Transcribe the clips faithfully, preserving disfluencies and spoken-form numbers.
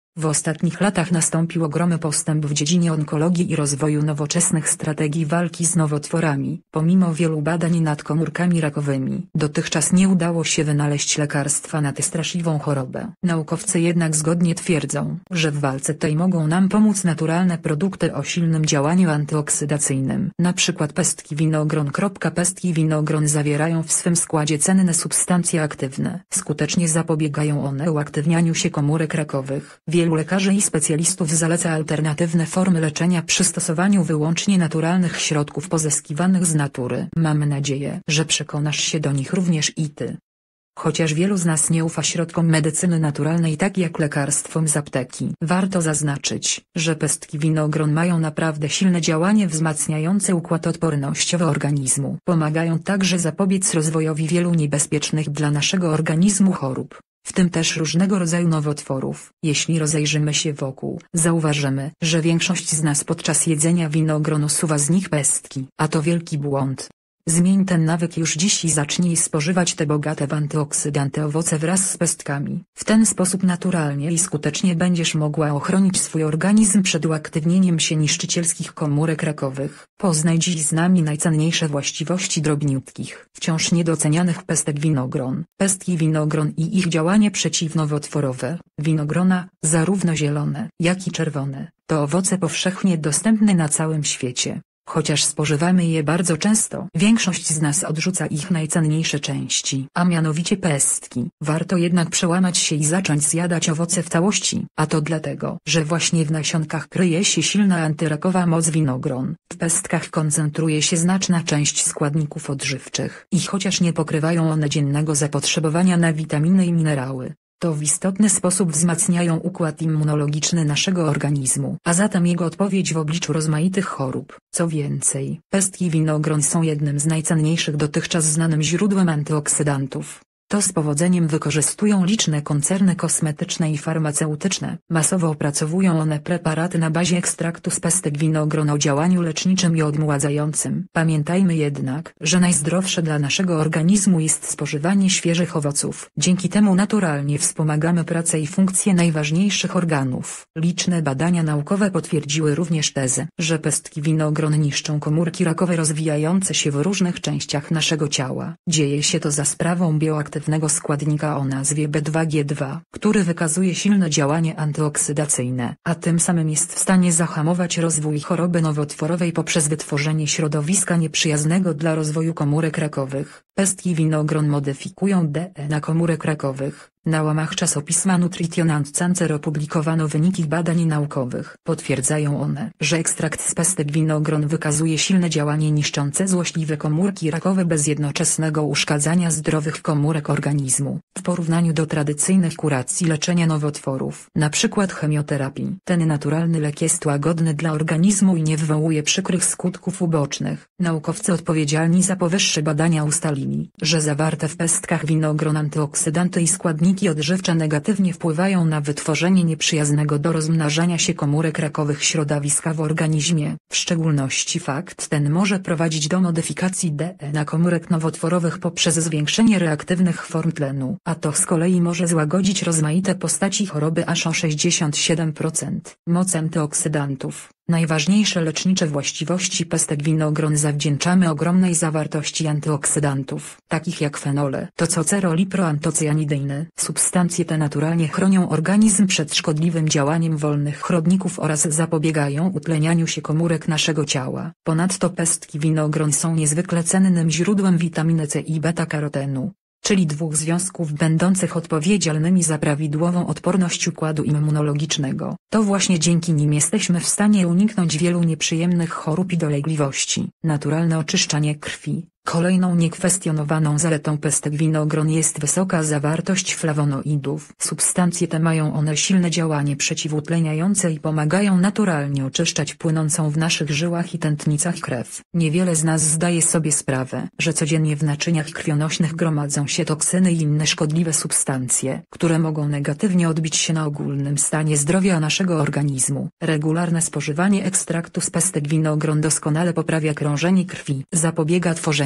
W ostatnich latach nastąpił ogromny postęp w dziedzinie onkologii i rozwoju nowoczesnych strategii walki z nowotworami. Pomimo wielu badań nad komórkami rakowymi, dotychczas nie udało się wynaleźć lekarstwa na tę straszliwą chorobę. Naukowcy jednak zgodnie twierdzą, że w walce tej mogą nam pomóc naturalne produkty o silnym działaniu antyoksydacyjnym. Na przykład pestki winogron. Pestki winogron zawierają w swym składzie cenne substancje aktywne. Skutecznie zapobiegają one uaktywnianiu się komórek rakowych. Wielu lekarzy i specjalistów zaleca alternatywne formy leczenia przy stosowaniu wyłącznie naturalnych środków pozyskiwanych z natury. Mamy nadzieję, że przekonasz się do nich również i ty. Chociaż wielu z nas nie ufa środkom medycyny naturalnej tak jak lekarstwom z apteki, warto zaznaczyć, że pestki winogron mają naprawdę silne działanie wzmacniające układ odpornościowy organizmu. Pomagają także zapobiec rozwojowi wielu niebezpiecznych dla naszego organizmu chorób, w tym też różnego rodzaju nowotworów. Jeśli rozejrzymy się wokół, zauważymy, że większość z nas podczas jedzenia winogron usuwa z nich pestki, a to wielki błąd. Zmień ten nawyk już dziś i zacznij spożywać te bogate w antyoksydanty owoce wraz z pestkami. W ten sposób naturalnie i skutecznie będziesz mogła ochronić swój organizm przed uaktywnieniem się niszczycielskich komórek rakowych. Poznaj dziś z nami najcenniejsze właściwości drobniutkich, wciąż niedocenianych pestek winogron. Pestki winogron i ich działanie przeciwnowotworowe. Winogrona, zarówno zielone, jak i czerwone, to owoce powszechnie dostępne na całym świecie. Chociaż spożywamy je bardzo często, większość z nas odrzuca ich najcenniejsze części, a mianowicie pestki. Warto jednak przełamać się i zacząć zjadać owoce w całości, a to dlatego, że właśnie w nasionkach kryje się silna antyrakowa moc winogron. W pestkach koncentruje się znaczna część składników odżywczych i chociaż nie pokrywają one dziennego zapotrzebowania na witaminy i minerały, to w istotny sposób wzmacniają układ immunologiczny naszego organizmu, a zatem jego odpowiedź w obliczu rozmaitych chorób. Co więcej, pestki winogron są jednym z najcenniejszych dotychczas znanym źródłem antyoksydantów. To z powodzeniem wykorzystują liczne koncerny kosmetyczne i farmaceutyczne. Masowo opracowują one preparaty na bazie ekstraktu z pestek winogron o działaniu leczniczym i odmładzającym. Pamiętajmy jednak, że najzdrowsze dla naszego organizmu jest spożywanie świeżych owoców. Dzięki temu naturalnie wspomagamy pracę i funkcje najważniejszych organów. Liczne badania naukowe potwierdziły również tezę, że pestki winogron niszczą komórki rakowe rozwijające się w różnych częściach naszego ciała. Dzieje się to za sprawą bioaktywności składnika o nazwie B dwa G dwa, który wykazuje silne działanie antyoksydacyjne, a tym samym jest w stanie zahamować rozwój choroby nowotworowej poprzez wytworzenie środowiska nieprzyjaznego dla rozwoju komórek rakowych. Pestki winogron modyfikują D N A komórek rakowych. Na łamach czasopisma Nutrition and Cancer opublikowano wyniki badań naukowych. Potwierdzają one, że ekstrakt z pestek winogron wykazuje silne działanie niszczące złośliwe komórki rakowe bez jednoczesnego uszkadzania zdrowych komórek organizmu. W porównaniu do tradycyjnych kuracji leczenia nowotworów, np. chemioterapii, ten naturalny lek jest łagodny dla organizmu i nie wywołuje przykrych skutków ubocznych. Naukowcy odpowiedzialni za powyższe badania ustalili, że zawarte w pestkach winogron antyoksydanty i składniki odżywcze negatywnie wpływają na wytworzenie nieprzyjaznego do rozmnażania się komórek rakowych środowiska w organizmie. W szczególności fakt ten może prowadzić do modyfikacji D N A komórek nowotworowych poprzez zwiększenie reaktywnych form tlenu, a to z kolei może złagodzić rozmaite postaci choroby aż o sześćdziesiąt siedem procent. Moc antyoksydantów. Najważniejsze lecznicze właściwości pestek winogron zawdzięczamy ogromnej zawartości antyoksydantów, takich jak fenole, tococeroliproantocjanidyny. Substancje te naturalnie chronią organizm przed szkodliwym działaniem wolnych chrodników oraz zapobiegają utlenianiu się komórek naszego ciała. Ponadto pestki winogron są niezwykle cennym źródłem witaminy C i beta-karotenu, czyli dwóch związków będących odpowiedzialnymi za prawidłową odporność układu immunologicznego. To właśnie dzięki nim jesteśmy w stanie uniknąć wielu nieprzyjemnych chorób i dolegliwości. Naturalne oczyszczanie krwi. Kolejną niekwestionowaną zaletą pestek winogron jest wysoka zawartość flawonoidów. Substancje te mają one silne działanie przeciwutleniające i pomagają naturalnie oczyszczać płynącą w naszych żyłach i tętnicach krew. Niewiele z nas zdaje sobie sprawę, że codziennie w naczyniach krwionośnych gromadzą się toksyny i inne szkodliwe substancje, które mogą negatywnie odbić się na ogólnym stanie zdrowia naszego organizmu. Regularne spożywanie ekstraktu z pestek winogron doskonale poprawia krążenie krwi, zapobiega tworzeniu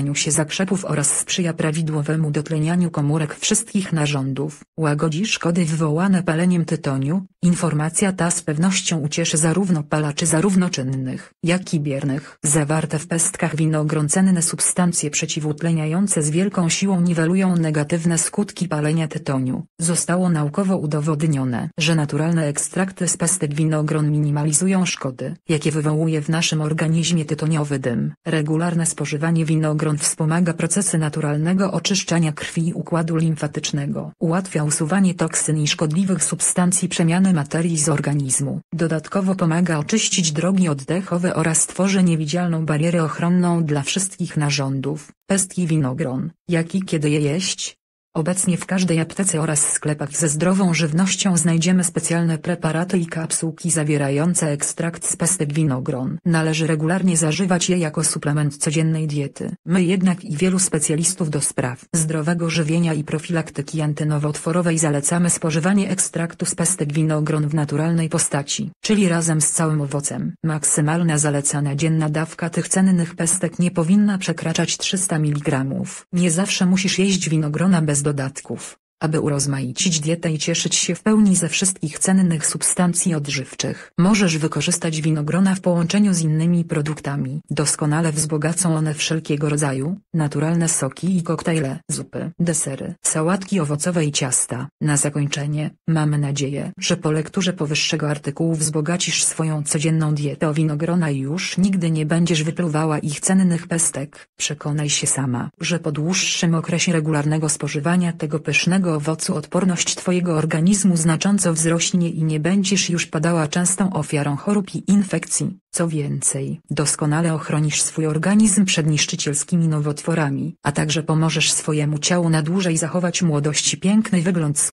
pojawianiu się zakrzepów oraz sprzyja prawidłowemu dotlenianiu komórek wszystkich narządów, łagodzi szkody wywołane paleniem tytoniu. Informacja ta z pewnością ucieszy zarówno palaczy zarówno czynnych, jak i biernych. Zawarte w pestkach winogron cenne substancje przeciwutleniające z wielką siłą niwelują negatywne skutki palenia tytoniu. Zostało naukowo udowodnione, że naturalne ekstrakty z pestek winogron minimalizują szkody, jakie wywołuje w naszym organizmie tytoniowy dym. Regularne spożywanie winogron wspomaga procesy naturalnego oczyszczania krwi i układu limfatycznego. Ułatwia usuwanie toksyn i szkodliwych substancji przemiany materii z organizmu. Dodatkowo pomaga oczyścić drogi oddechowe oraz tworzy niewidzialną barierę ochronną dla wszystkich narządów. Pestki winogron, jak i kiedy je jeść? Obecnie w każdej aptece oraz sklepach ze zdrową żywnością znajdziemy specjalne preparaty i kapsułki zawierające ekstrakt z pestek winogron. Należy regularnie zażywać je jako suplement codziennej diety. My jednak i wielu specjalistów do spraw zdrowego żywienia i profilaktyki antynowotworowej zalecamy spożywanie ekstraktu z pestek winogron w naturalnej postaci, czyli razem z całym owocem. Maksymalna zalecana dzienna dawka tych cennych pestek nie powinna przekraczać trzysta miligramów. Nie zawsze musisz jeść winogrona bez dodatków, aby urozmaicić dietę i cieszyć się w pełni ze wszystkich cennych substancji odżywczych. Możesz wykorzystać winogrona w połączeniu z innymi produktami. Doskonale wzbogacą one wszelkiego rodzaju, naturalne soki i koktajle, zupy, desery, sałatki owocowe i ciasta. Na zakończenie, mamy nadzieję, że po lekturze powyższego artykułu wzbogacisz swoją codzienną dietę o winogrona i już nigdy nie będziesz wypluwała ich cennych pestek. Przekonaj się sama, że po dłuższym okresie regularnego spożywania tego pysznego owocu odporność twojego organizmu znacząco wzrośnie i nie będziesz już padała częstą ofiarą chorób i infekcji. Co więcej, doskonale ochronisz swój organizm przed niszczycielskimi nowotworami, a także pomożesz swojemu ciału na dłużej zachować młodość i piękny wygląd.